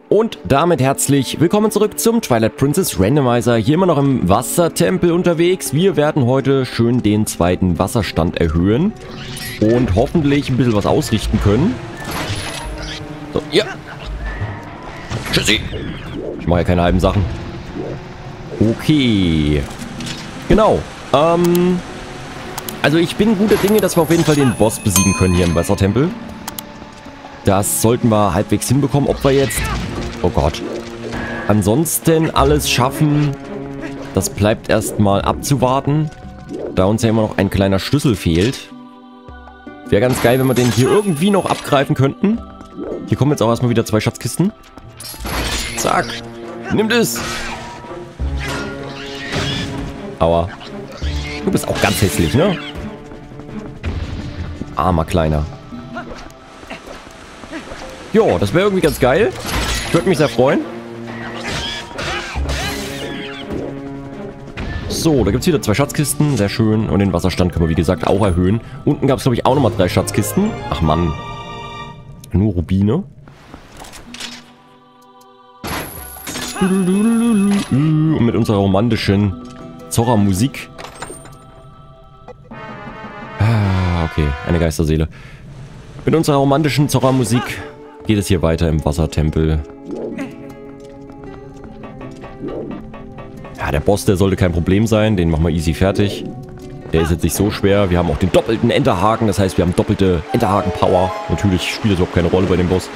Und damit herzlich willkommen zurück zum Twilight Princess Randomizer. Hier immer noch im Wassertempel unterwegs. Wir werden heute schön den zweiten Wasserstand erhöhen. Und hoffentlich ein bisschen was ausrichten können. So, ja. Tschüssi. Ich mache ja keine halben Sachen. Okay. Genau. Also ich bin guter Dinge, dass wir auf jeden Fall den Boss besiegen können hier im Wassertempel. Das sollten wir halbwegs hinbekommen. Ob wir jetzt... Oh Gott. Ansonsten alles schaffen, das bleibt erstmal abzuwarten. Da uns ja immer noch ein kleiner Schlüssel fehlt. Wäre ganz geil, wenn wir den hier irgendwie noch abgreifen könnten. Hier kommen jetzt auch erstmal wieder 2 Schatzkisten. Zack. Nimm das. Aua. Du bist auch ganz hässlich, ne? Armer Kleiner. Jo, das wäre irgendwie ganz geil. Ich würde mich sehr freuen. So, da gibt es wieder 2 Schatzkisten. Sehr schön. Und den Wasserstand können wir, wie gesagt, auch erhöhen. Unten gab es, glaube ich, auch nochmal 3 Schatzkisten. Ach Mann. Nur Rubine. Und mit unserer romantischen Zorra-Musik. Ah, okay. Eine Geisterseele. Mit unserer romantischen Zorra-Musik geht es hier weiter im Wassertempel. Ja, der Boss, der sollte kein Problem sein. Den machen wir easy fertig. Der ist jetzt nicht so schwer. Wir haben auch den doppelten Enterhaken. Das heißt, wir haben doppelte Enterhaken-Power. Natürlich spielt das überhaupt keine Rolle bei dem Boss.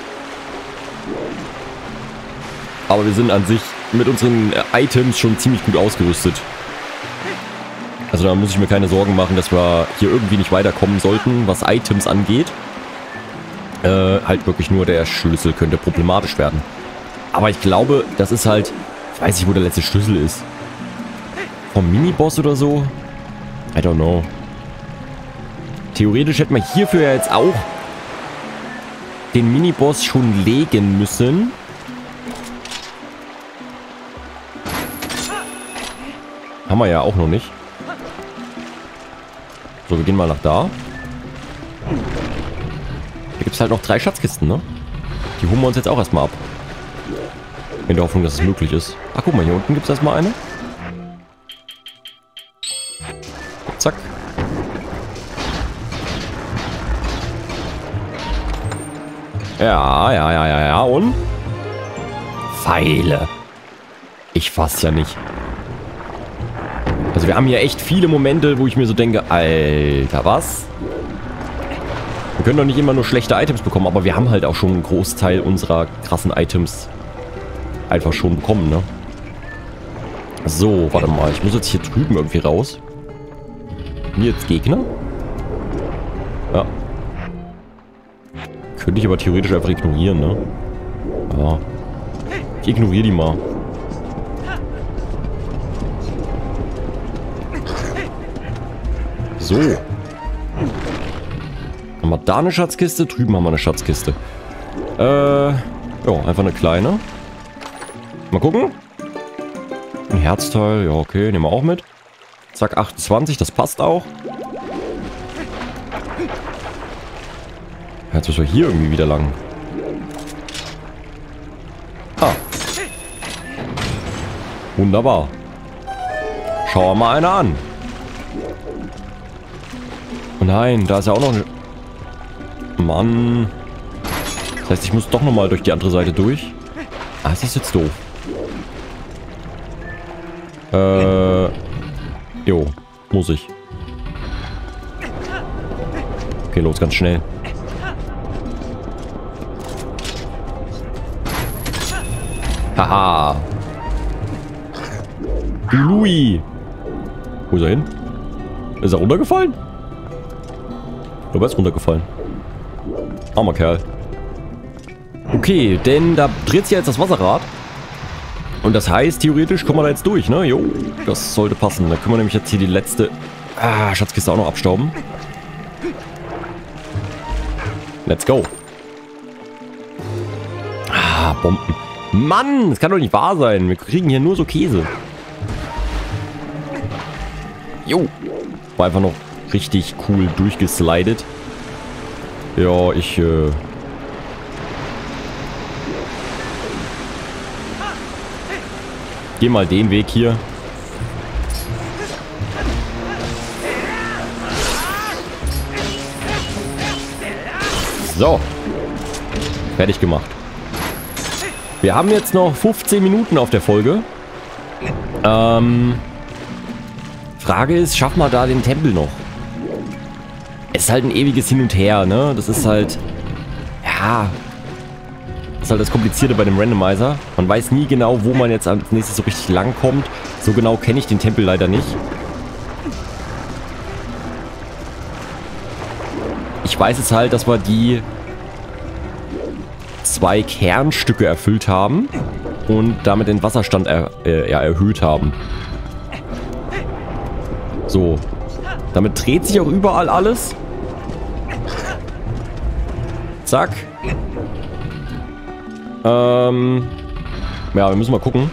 Aber wir sind an sich mit unseren Items schon ziemlich gut ausgerüstet. Also da muss ich mir keine Sorgen machen, dass wir hier irgendwie nicht weiterkommen sollten, was Items angeht. Halt wirklich nur der Schlüssel könnte problematisch werden. Aber ich glaube, das ist halt... Ich weiß nicht, wo der letzte Schlüssel ist. Vom Miniboss oder so? I don't know. Theoretisch hätten wir hierfür ja jetzt auch den Miniboss schon legen müssen. Haben wir ja auch noch nicht. So, wir gehen mal nach da. Hier gibt es halt noch 3 Schatzkisten, ne? Die holen wir uns jetzt auch erstmal ab. In der Hoffnung, dass es möglich ist. Ach, guck mal, hier unten gibt es erstmal eine. Zack. Ja. Und? Pfeile. Ich fass ja nicht. Also wir haben hier echt viele Momente, wo ich mir so denke, Alter, was? Wir können doch nicht immer nur schlechte Items bekommen, aber wir haben halt auch schon einen Großteil unserer krassen Items einfach schon bekommen, ne? So, warte mal. Ich muss jetzt hier drüben irgendwie raus. Hier jetzt Gegner? Ja. Könnte ich aber theoretisch einfach ignorieren, ne? Ja. Ich ignoriere die mal. So. Haben wir da eine Schatzkiste? Drüben haben wir eine Schatzkiste. Ja, einfach eine kleine. Mal gucken. Ein Herzteil. Ja, okay. Nehmen wir auch mit. Zack, 28. Das passt auch. Jetzt müssen wir hier irgendwie wieder lang. Ah. Wunderbar. Schauen wir mal einer an. Oh nein, da ist ja auch noch eine... Mann. Das heißt, ich muss doch nochmal durch die andere Seite durch. Ah, das ist jetzt doof. Jo, muss ich. Okay, los, ganz schnell. Haha. Louis. Wo ist er hin? Ist er runtergefallen? Oder ist runtergefallen? Armer Kerl. Okay, denn da dreht sich jetzt das Wasserrad. Und das heißt, theoretisch kommen wir da jetzt durch, ne? Jo, das sollte passen. Da können wir nämlich jetzt hier die letzte Schatzkiste auch noch abstauben. Let's go. Ah, Bomben. Mann, das kann doch nicht wahr sein. Wir kriegen hier nur so Käse. Jo. War einfach noch richtig cool durchgeslidet. Ja, gehe mal den Weg hier. So. Fertig gemacht. Wir haben jetzt noch 15 Minuten auf der Folge. Frage ist, schaffen wir da den Tempel noch? Es ist halt ein ewiges Hin und Her, ne? Das ist halt... Ja... Das ist halt das Komplizierte bei dem Randomizer. Man weiß nie genau, wo man jetzt als nächstes so richtig lang kommt. So genau kenne ich den Tempel leider nicht. Ich weiß jetzt halt, dass wir die 2 Kernstücke erfüllt haben und damit den Wasserstand erhöht haben. So. Damit dreht sich auch überall alles. Zack. Ja, wir müssen mal gucken.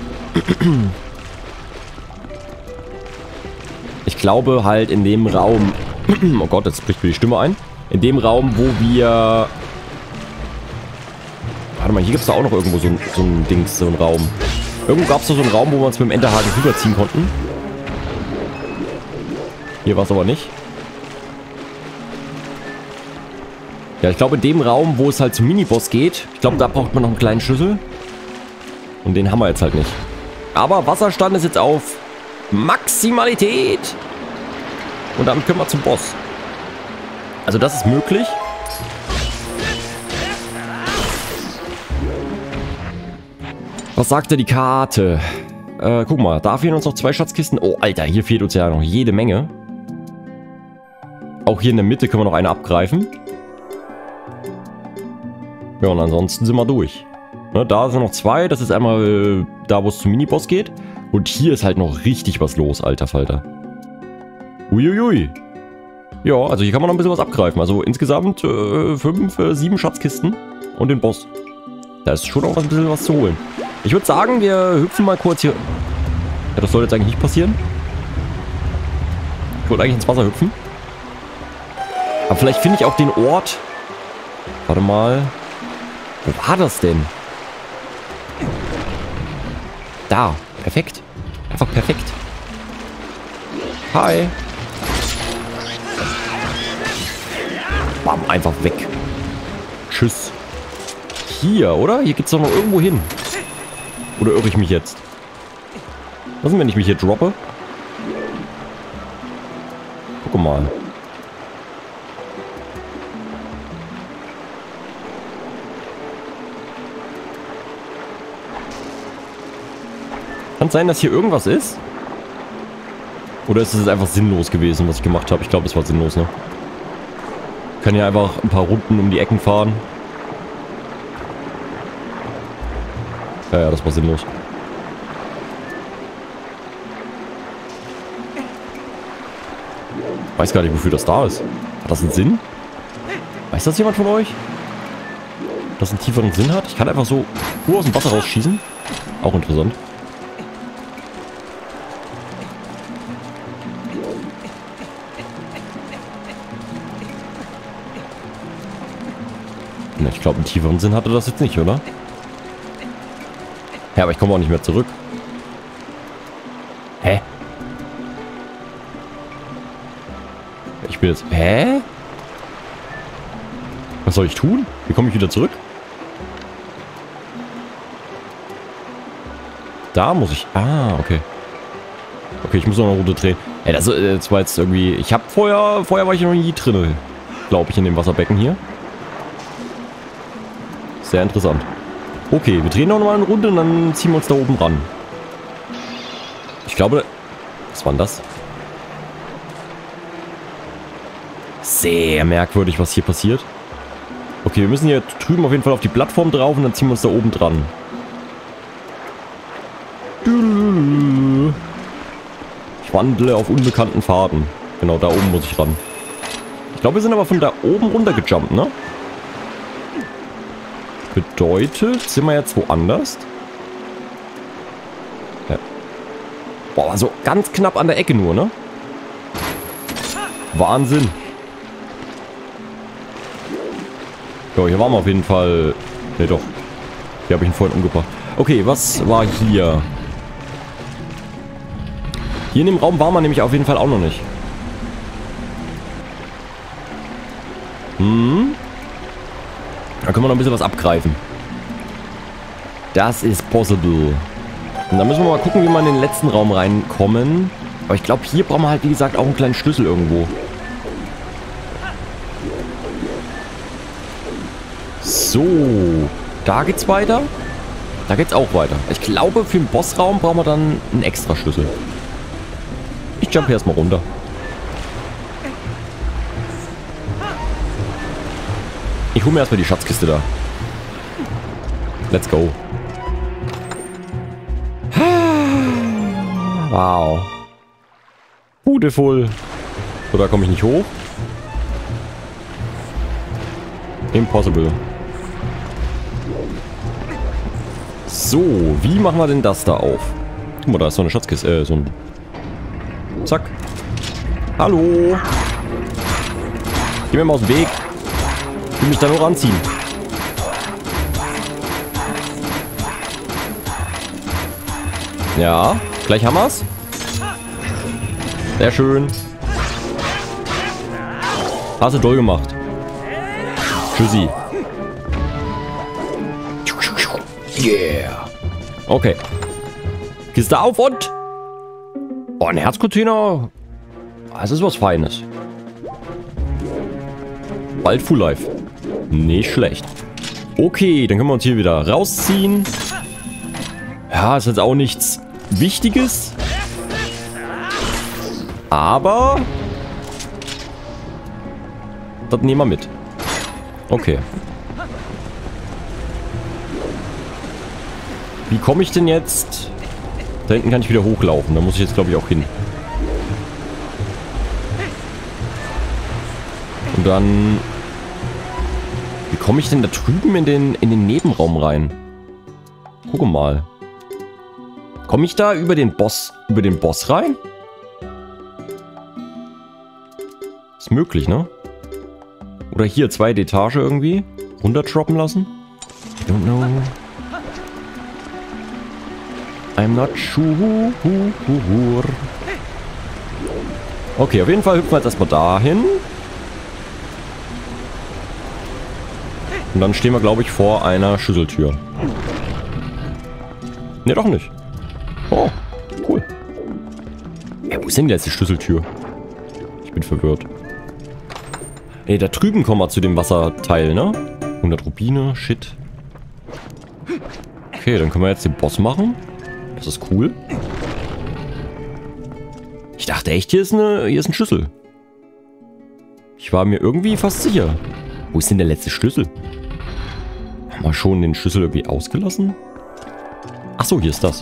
Ich glaube halt in dem Raum... Oh Gott, jetzt bricht mir die Stimme ein. In dem Raum, wo wir... Warte mal, hier gibt es da auch noch irgendwo so ein Dings, so ein Raum. Irgendwo gab es da so einen Raum, wo wir uns mit dem Enterhaken rüberziehen konnten. Hier war es aber nicht. Ja, ich glaube in dem Raum, wo es halt zum Miniboss geht, ich glaube, da braucht man noch einen kleinen Schlüssel. Und den haben wir jetzt halt nicht. Aber Wasserstand ist jetzt auf Maximalität. Und damit können wir zum Boss. Also das ist möglich. Was sagt denn die Karte? Guck mal, da fehlen uns noch 2 Schatzkisten. Oh, Alter, hier fehlt uns ja noch jede Menge. Auch hier in der Mitte können wir noch eine abgreifen. Ja, und ansonsten sind wir durch. Ne, da sind noch 2. Das ist einmal da, wo es zum Miniboss geht. Und hier ist halt noch richtig was los, alter Falter. Uiuiui. Ja, also hier kann man noch ein bisschen was abgreifen. Also insgesamt 7 Schatzkisten und den Boss. Da ist schon auch ein bisschen was zu holen. Ich würde sagen, wir hüpfen mal kurz hier... Ja, das soll jetzt eigentlich nicht passieren. Ich wollte eigentlich ins Wasser hüpfen. Aber vielleicht finde ich auch den Ort... Warte mal... Wo war das denn? Da. Perfekt. Einfach perfekt. Hi. Bam, einfach weg. Tschüss. Hier, oder? Hier geht's doch noch irgendwo hin. Oder irre ich mich jetzt? Was ist, wenn ich mich hier droppe? Guck mal. Kann es sein, dass hier irgendwas ist? Oder ist es einfach sinnlos gewesen, was ich gemacht habe? Ich glaube, es war sinnlos, ne? Ich kann ja einfach ein paar Runden um die Ecken fahren. Ja, das war sinnlos. Weiß gar nicht, wofür das da ist. Hat das einen Sinn? Weiß das jemand von euch? Ob das einen tieferen Sinn hat? Ich kann einfach so nur aus dem Wasser rausschießen. Auch interessant. Ich glaube, einen tieferen Sinn hatte das jetzt nicht, oder? Ja, aber ich komme auch nicht mehr zurück. Hä? Ich bin jetzt... Hä? Was soll ich tun? Wie komme ich wieder zurück? Da muss ich... Ah, okay. Okay, ich muss noch eine Runde drehen. Ey, das war jetzt irgendwie... Ich habe vorher war ich noch nie drin, glaube ich, in dem Wasserbecken hier. Sehr interessant. Okay, wir drehen noch mal eine Runde und dann ziehen wir uns da oben ran. Ich glaube... Was war denn das? Sehr merkwürdig, was hier passiert. Okay, wir müssen hier drüben auf jeden Fall auf die Plattform drauf und dann ziehen wir uns da oben dran. Ich wandle auf unbekannten Pfaden. Genau, da oben muss ich ran. Ich glaube, wir sind aber von da oben runter gejumpt, ne? Bedeutet, sind wir jetzt woanders? Ja. Boah, also ganz knapp an der Ecke nur, ne? Wahnsinn. Ja, hier waren wir auf jeden Fall... Ne, doch. Hier habe ich ihn vorhin umgebracht. Okay, was war hier? Hier in dem Raum war man nämlich auf jeden Fall auch noch nicht. Da können wir noch ein bisschen was abgreifen. Das ist possible. Und dann müssen wir mal gucken, wie wir in den letzten Raum reinkommen. Aber ich glaube, hier brauchen wir halt, wie gesagt, auch einen kleinen Schlüssel irgendwo. So. Da geht's weiter. Da geht's auch weiter. Ich glaube, für den Bossraum brauchen wir dann einen extra Schlüssel. Ich jump hier erstmal runter. Ich hole mir erstmal die Schatzkiste da. Let's go. Wow. Beautiful. So, da komme ich nicht hoch. Impossible. So, wie machen wir denn das da auf? Guck mal, da ist so eine Schatzkiste, so ein... Zack. Hallo. Geh mir mal aus dem Weg. Ich will mich da nur ranziehen. Ja, gleich haben wir's. Sehr schön. Hast du doll gemacht. Tschüssi. Yeah. Okay. Kiste auf und... Oh, ein Herzcontainer. Das ist was Feines. Bald Full Life. Nicht schlecht. Okay, dann können wir uns hier wieder rausziehen. Ja, ist jetzt auch nichts Wichtiges. Aber... das nehmen wir mit. Okay. Wie komme ich denn jetzt... Da hinten kann ich wieder hochlaufen. Da muss ich jetzt, glaube ich, auch hin. Und dann... Wie komme ich denn da drüben in den Nebenraum rein? Gucke mal. Komme ich da über den Boss rein? Ist möglich, ne? Oder hier, zweite Etage irgendwie. Runterdroppen lassen? I don't know. I'm not sure. Okay, auf jeden Fall hüpfen wir jetzt erstmal dahin. Und dann stehen wir, glaube ich, vor einer Schlüsseltür. Ne, doch nicht. Oh, cool. Ja, wo ist denn die letzte Schlüsseltür? Ich bin verwirrt. Ey, da drüben kommen wir zu dem Wasserteil, ne? 100 Rubine, shit. Okay, dann können wir jetzt den Boss machen. Das ist cool. Ich dachte echt, hier ist ein Schlüssel. Ich war mir irgendwie fast sicher. Wo ist denn der letzte Schlüssel? Haben wir schon den Schlüssel irgendwie ausgelassen? Achso, hier ist das.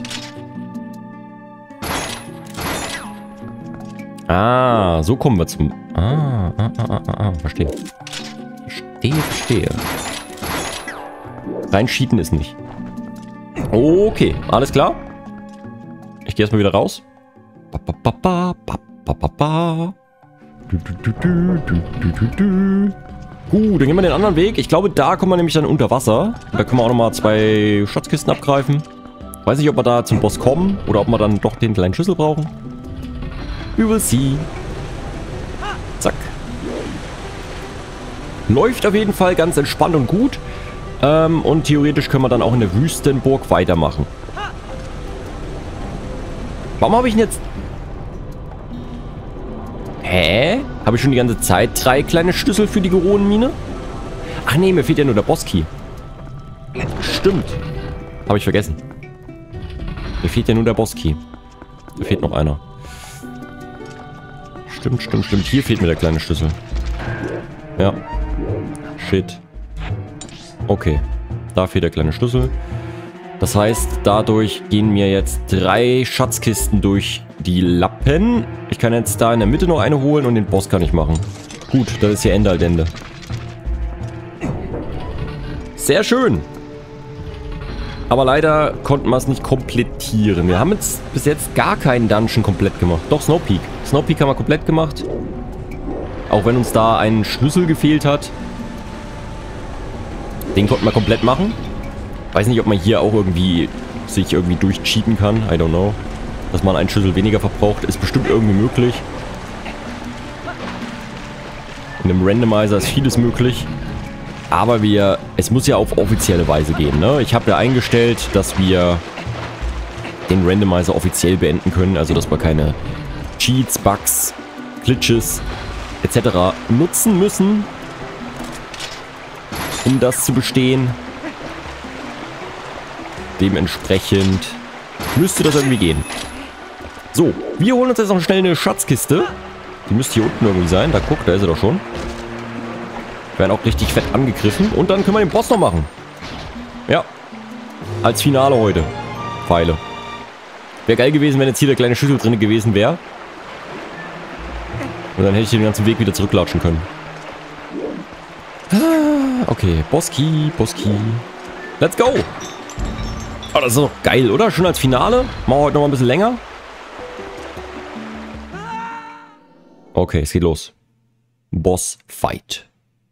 Ah, so kommen wir zum... Verstehe. Verstehe. Reinschieben ist nicht. Okay, alles klar. Ich gehe erstmal wieder raus. Gut, dann gehen wir den anderen Weg. Ich glaube, da kommen wir nämlich dann unter Wasser. Da können wir auch nochmal 2 Schatzkisten abgreifen. Weiß nicht, ob wir da zum Boss kommen oder ob wir dann doch den kleinen Schlüssel brauchen. We will see. Zack. Läuft auf jeden Fall ganz entspannt und gut. Und theoretisch können wir dann auch in der Wüstenburg weitermachen. Warum habe ich denn jetzt... Hä? Habe ich schon die ganze Zeit 3 kleine Schlüssel für die Goronenmine? Ach nee, mir fehlt ja nur der Bosskey. Stimmt. Habe ich vergessen. Mir fehlt ja nur der Bosskey. Da fehlt noch einer. Stimmt. Hier fehlt mir der kleine Schlüssel. Ja. Shit. Okay. Da fehlt der kleine Schlüssel. Das heißt, dadurch gehen mir jetzt 3 Schatzkisten durch die Lappen. Ich kann jetzt da in der Mitte noch eine holen und den Boss kann ich machen. Gut, das ist hier Ende halt Ende. Sehr schön. Aber leider konnten wir es nicht komplettieren. Wir haben jetzt bis jetzt gar keinen Dungeon komplett gemacht. Doch, Snow Peak. Snow Peak haben wir komplett gemacht. Auch wenn uns da ein Schlüssel gefehlt hat. Den konnten wir komplett machen. Weiß nicht, ob man hier auch irgendwie sich durchcheaten kann. I don't know. dass man einen Schüssel weniger verbraucht, ist bestimmt irgendwie möglich. In einem Randomizer ist vieles möglich. Aber es muss ja auf offizielle Weise gehen, ne? Ich habe ja eingestellt, dass wir den Randomizer offiziell beenden können. Also, dass wir keine Cheats, Bugs, Glitches etc. nutzen müssen, um das zu bestehen. Dementsprechend müsste das irgendwie gehen. So, wir holen uns jetzt noch schnell eine Schatzkiste. Die müsste hier unten irgendwie sein. Da guckt, da ist sie doch schon. Werden auch richtig fett angegriffen. Und dann können wir den Boss noch machen. Ja. Als Finale heute. Pfeile. Wäre geil gewesen, wenn jetzt hier der kleine Schlüssel drin gewesen wäre. Und dann hätte ich den ganzen Weg wieder zurücklatschen können. Okay, Boss-Key, Boss-Key. Let's go! Oh, das ist doch geil, oder? Schon als Finale. Machen wir heute noch mal ein bisschen länger. Okay, es geht los. Boss-Fight.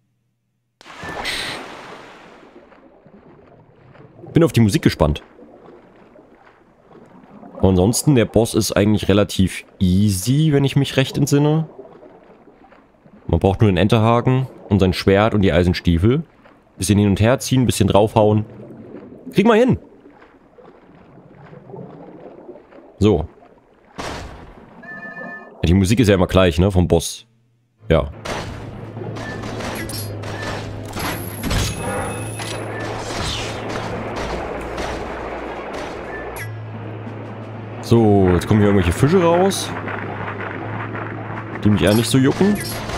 Bin auf die Musik gespannt. Ansonsten, der Boss ist eigentlich relativ easy, wenn ich mich recht entsinne. Man braucht nur den Enterhaken und sein Schwert und die Eisenstiefel. Bisschen hin und her ziehen, bisschen draufhauen. Kriegen wir hin. So. Ja, die Musik ist ja immer gleich, ne? Vom Boss. Ja. So, jetzt kommen hier irgendwelche Fische raus. Die mich eher nicht so jucken.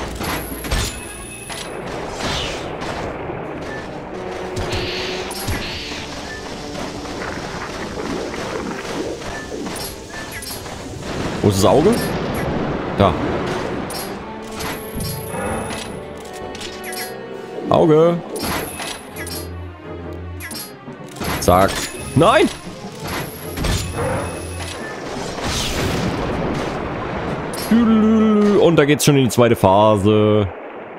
Wo ist das Auge? Da. Auge. Zack. Nein! Und da geht's schon in die zweite Phase.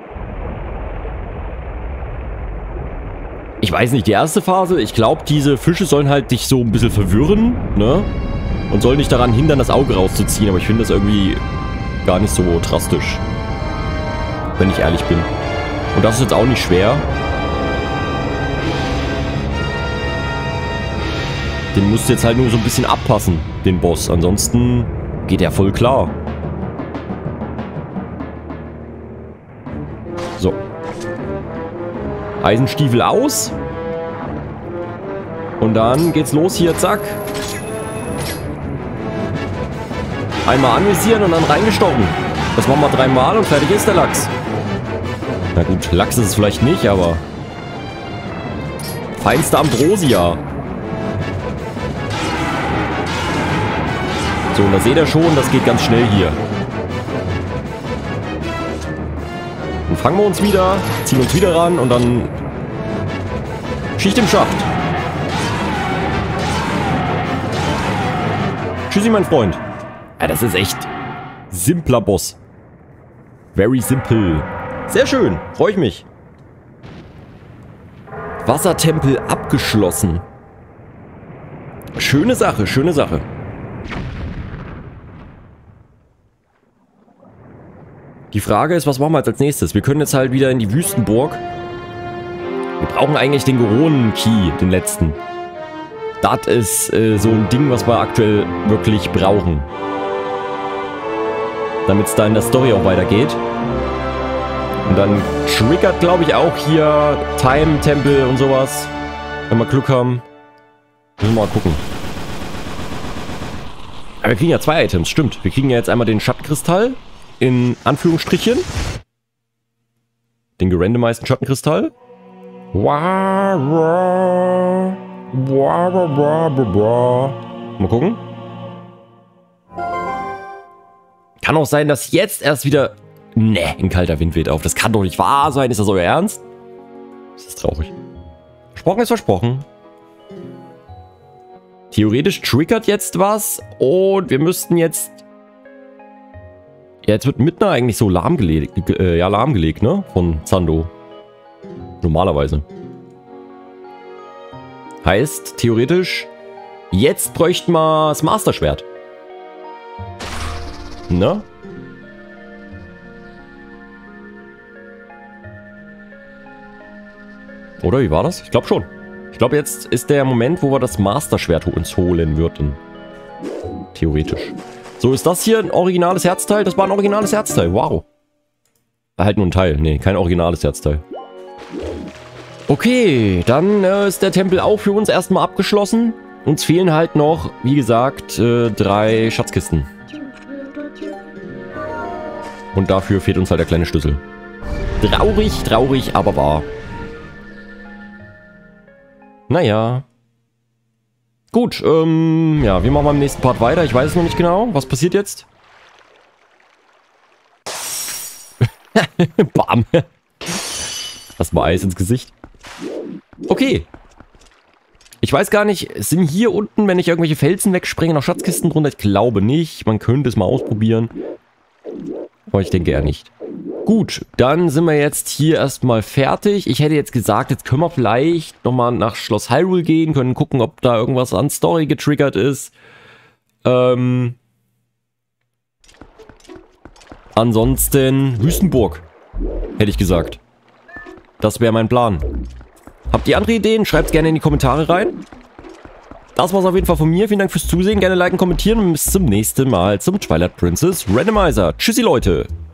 Ich weiß nicht, die erste Phase, ich glaube, diese Fische sollen halt dich so ein bisschen verwirren, ne? Und sollen dich daran hindern, das Auge rauszuziehen. Aber ich finde das irgendwie gar nicht so drastisch. Wenn ich ehrlich bin. Und das ist jetzt auch nicht schwer. Den musst du jetzt halt nur so ein bisschen abpassen, den Boss. Ansonsten geht er voll klar. So. Eisenstiefel aus. Und dann geht's los hier, zack. Einmal anvisieren und dann reingestochen. Das machen wir 3 Mal und fertig ist der Lachs. Na gut, Lachs ist es vielleicht nicht, aber... Feinste Ambrosia. So, und da seht ihr schon, das geht ganz schnell hier. Dann fangen wir uns wieder, ziehen uns wieder ran und dann... Schicht im Schacht. Tschüssi, mein Freund. Ja, das ist echt simpler Boss. Very simple. Sehr schön. Freue ich mich. Wassertempel abgeschlossen. Schöne Sache, schöne Sache. Die Frage ist, was machen wir jetzt als nächstes? Wir können jetzt halt wieder in die Wüstenburg. Wir brauchen eigentlich den Goronen-Key, den letzten. Das ist so ein Ding, was wir aktuell wirklich brauchen. Damit es da in der Story auch weitergeht. Und dann triggert, glaube ich, auch hier Time-Tempel und sowas. Wenn wir Glück haben. Müssen wir mal gucken. Aber wir kriegen ja 2 Items, stimmt. Wir kriegen ja jetzt einmal den Schattenkristall. In Anführungsstrichen. Den gerandomizeden Schattenkristall. Mal gucken. Kann auch sein, dass jetzt erst wieder... Ne, ein kalter Wind weht auf. Das kann doch nicht wahr sein. Ist das euer Ernst? Das ist traurig. Versprochen ist versprochen. Theoretisch triggert jetzt was. Und wir müssten jetzt... Ja, jetzt wird Midna eigentlich so lahmgelegt, lahmgelegt, ne? Von Zando. Normalerweise. Heißt, theoretisch, jetzt bräuchten wir das Master-Schwert. Ne? Oder wie war das? Ich glaube schon. Ich glaube, jetzt ist der Moment, wo wir das Master-Schwert uns holen würden. Theoretisch. So, ist das hier ein originales Herzteil? Das war ein originales Herzteil. Wow. Halt nur ein Teil. Nee, kein originales Herzteil. Okay, dann ist der Tempel auch für uns erstmal abgeschlossen. Uns fehlen halt noch, wie gesagt, 3 Schatzkisten. Und dafür fehlt uns halt der kleine Schlüssel. Traurig, traurig, aber wahr. Naja. Gut, ja, wir machen beim nächsten Part weiter. Ich weiß es noch nicht genau. Was passiert jetzt? Bam. Lass mal Eis ins Gesicht. Okay. Ich weiß gar nicht, sind hier unten, wenn ich irgendwelche Felsen wegspringe, noch Schatzkisten drunter? Ich glaube nicht. Man könnte es mal ausprobieren. Aber ich denke eher nicht. Gut, dann sind wir jetzt hier erstmal fertig. Ich hätte jetzt gesagt, jetzt können wir vielleicht nochmal nach Schloss Hyrule gehen, können gucken, ob da irgendwas an Story getriggert ist. Ansonsten Wüstenburg, hätte ich gesagt. Das wäre mein Plan. Habt ihr andere Ideen? Schreibt es gerne in die Kommentare rein. Das war's auf jeden Fall von mir. Vielen Dank fürs Zusehen. Gerne liken, kommentieren und bis zum nächsten Mal zum Twilight Princess Randomizer. Tschüssi, Leute.